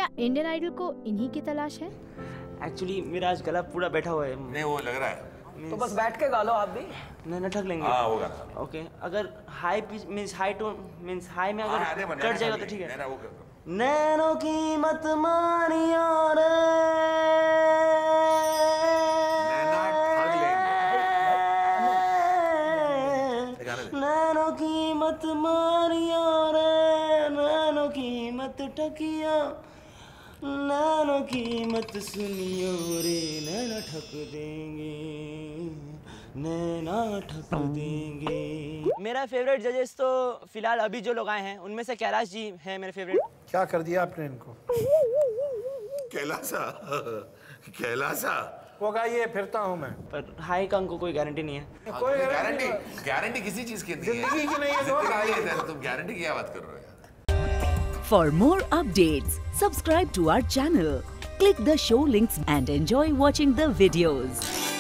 क्या Indian idol को इन्हीं की तलाश है? एक्चुअली मेरा आज गला पूरा बैठा हुआ है। नहीं वो लग रहा है। तो बस बैठ के गा लो आप भी। नैना ठग लेंगे। हाँ होगा। ओके, अगर high pitch means high tone means high में अगर कट जाएगा तो ठीक है। नैना वो नैनों की मत मानिया रे, नैना ठग लेंगे। नैनों की मत मारिया रे, नैनों की मत ठकिया, नैनों की मत सुनियो रे, नैना ठक देंगे, नैना ठक देंगे। मेरा फेवरेट जजेस तो फिलहाल अभी जो लोग आए हैं उनमें से कैलाश जी हैं मेरे फेवरेट। क्या कर दिया आपने इनको? कैलासा कैलासा वो गाइए, फिरता हूँ मैं। पर हाई का उनको कोई गारंटी नहीं है। कोई गारंटी किसी चीज की नहीं है। जिंदगी की नहीं है तो तुम गारंटी की क्या बात कर रहे हो? For more updates, subscribe to our channel, click the show links and enjoy watching the videos.